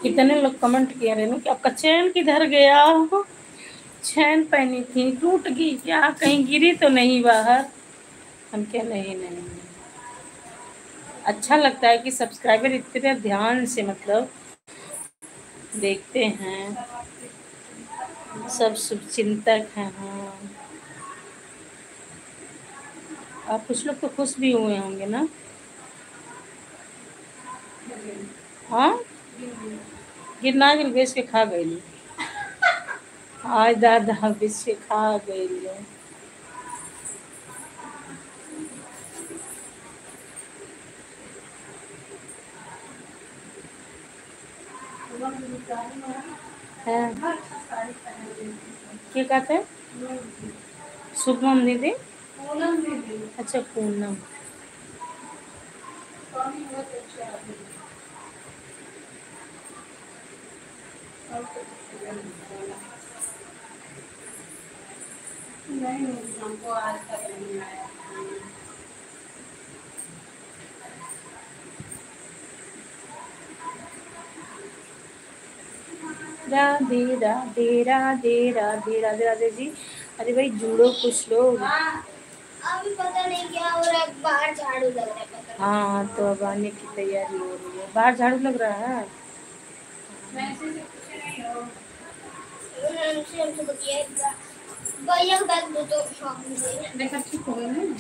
कितने लोग कमेंट किए रेनू कि आपका चैन किधर गया। चैन पहनी थी टूट गई क्या, कहीं गिरी तो नहीं बाहर। हम क्या नहीं नहीं, अच्छा लगता है कि सब्सक्राइबर इतने ध्यान से मतलब देखते हैं, सब शुभचिंतक हैं। हाँ, आप कुछ लोग तो खुश भी हुए होंगे ना। हाँ, गिरना गिर बेच के खा गई आज दादा बेच के खा गई। क्या कहते हैं शुभम दीदी, अच्छा पूनम। नहीं हमको आज तक नहीं आया। राधे राधे राधे राधे राधे राधे जी। अरे भाई जुड़ो कुछ लोग। अभी पता नहीं क्या हो रहा है, बाहर झाड़ू लग रहा है। हाँ तो अब आने की तैयारी हो रही है, बाहर झाड़ू लग रहा है। भैया बैग दो तो शॉप में देखा ठीक हो गया ना।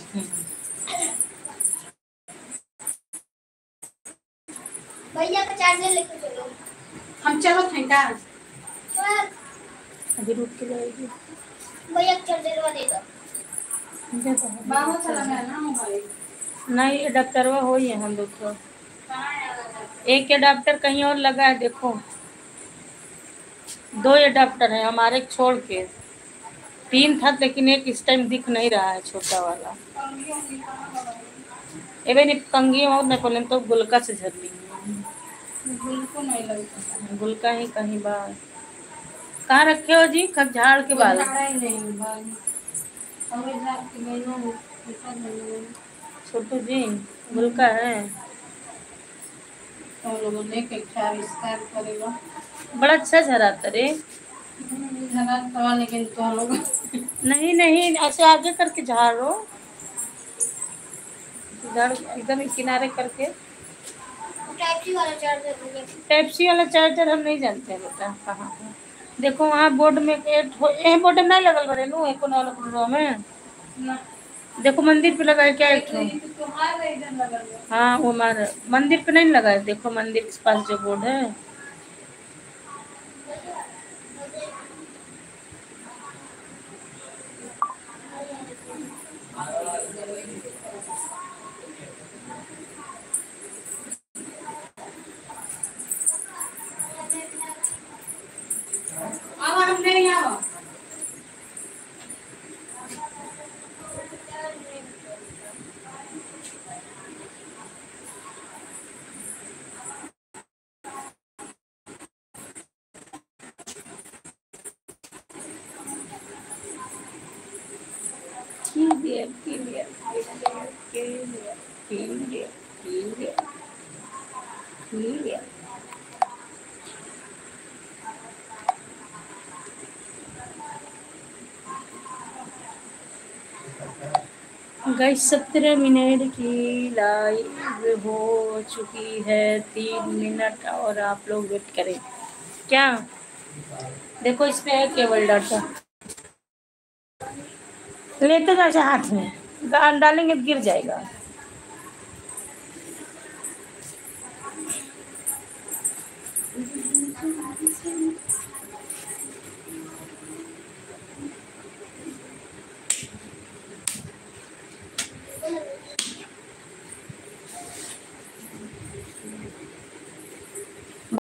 भैया का चार्जर लेके चलो। हम चलो फेंका अभी रुक के जाएगी। भैया चार्जर वाले दो। बाबा चला गया ना मोबाइल। नहीं अडाप्टरवा हो ही है हम लोग को। एक अडाप्टर कहीं और लगा है देखो, 2 अडाप्टर है हमारे छोड़ के, 3 था लेकिन एक इस टाइम दिख नहीं रहा है छोटा वाला। एवे नहीं कंगी और नहीं बोले तो गुलका से झर ली। गुलको नहीं लगता, गुलका ही कहीं बाहर। कहाँ रखे हो जी, कब झाड़ के बाल। छोटू जी गुलका है तो लोगों ने क्या विस्तार करेगा। बड़ा अच्छा झराता रे झराता, लेकिन तो लोग नहीं नहीं ऐसे आगे करके झाड़ो, झाड़ एकदम किनारे करके। टाइप सी वाला चार्जर हम नहीं जानते हैं बेटा कहाँ है। देखो वहाँ बोर्ड में बोर्ड में नहीं लगल बड़े नु एक वाला में ना। देखो मंदिर पे लगा है क्या एक हाँ वो हमारा मंदिर पे नहीं लगा है, देखो मंदिर के पास जो बोर्ड है। हम नहीं आओ। गाइस 17 मिनट की लाइव हो चुकी है, 3 मिनट और आप लोग वेट करें क्या। देखो इसमें है केबल डाटा, लेते जाए हाथ में गान डालेंगे तो गिर जाएगा।